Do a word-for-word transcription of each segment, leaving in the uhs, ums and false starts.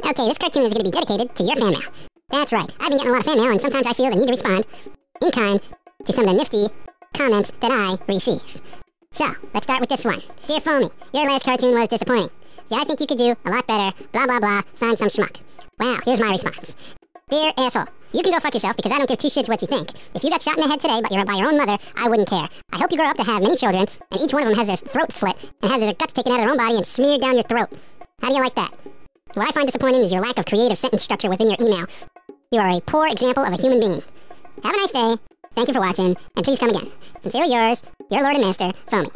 Okay, this cartoon is going to be dedicated to your fan mail. That's right. I've been getting a lot of fan mail, and sometimes I feel the need to respond in kind to some of the nifty comments that I receive. So, let's start with this one. Dear Foamy, your last cartoon was disappointing. Yeah, I think you could do a lot better, blah blah blah, sign some schmuck. Wow, here's my response. Dear asshole, you can go fuck yourself because I don't give two shits what you think. If you got shot in the head today by your, by your own mother, I wouldn't care. I hope you grow up to have many children, and each one of them has their throat slit, and has their guts taken out of their own body and smeared down your throat. How do you like that? What I find disappointing is your lack of creative sentence structure within your email. You are a poor example of a human being. Have a nice day, thank you for watching, and please come again. Sincerely yours, your Lord and Master, Foamy.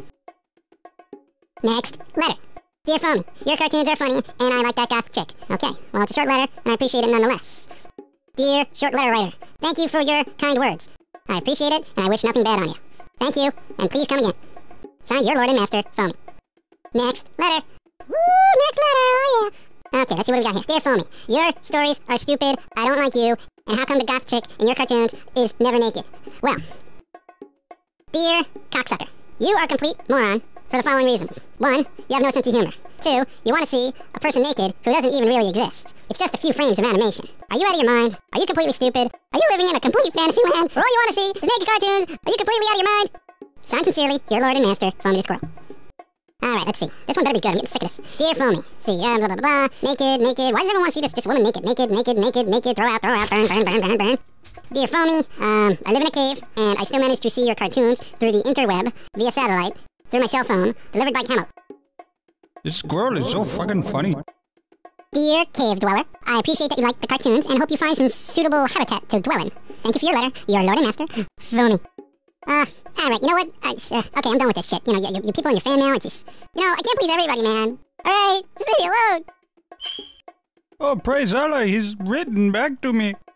Next letter. Dear Foamy, your cartoons are funny, and I like that goth chick. Okay, well, it's a short letter, and I appreciate it nonetheless. Dear short letter writer, thank you for your kind words. I appreciate it, and I wish nothing bad on you. Thank you, and please come again. Signed, your Lord and Master, Foamy. Next letter. Woo, next letter, oh yeah. Okay, let's see what we got here. Dear Foamy, your stories are stupid, I don't like you, and how come the goth chick in your cartoons is never naked? Well, dear cocksucker, you are a complete moron for the following reasons. One, you have no sense of humor. Two, you want to see a person naked who doesn't even really exist. It's just a few frames of animation. Are you out of your mind? Are you completely stupid? Are you living in a complete fantasy land where all you want to see is naked cartoons? Are you completely out of your mind? Signed sincerely, your Lord and Master, Foamy the Squirrel. Alright, let's see. This one better be good. I'm getting sick of this. Dear Foamy, see, uh, blah, blah, blah, blah, naked, naked. Why does everyone want to see this, this woman naked, naked, naked, naked, naked, throw out, throw out, burn, burn, burn, burn, burn. Dear Foamy, um, I live in a cave, and I still manage to see your cartoons through the interweb, via satellite, through my cell phone, delivered by Camel. This squirrel is so fucking funny. Dear Cave Dweller, I appreciate that you like the cartoons, and hope you find some suitable habitat to dwell in. Thank you for your letter, your Lord and Master, Foamy. Uh, alright, you know what? Uh, uh, okay, I'm done with this shit. You know, you, you, you people in your fan mail, it's just... You know, I can't please everybody, man. Alright, just leave me alone. Oh, praise Allah, he's written back to me.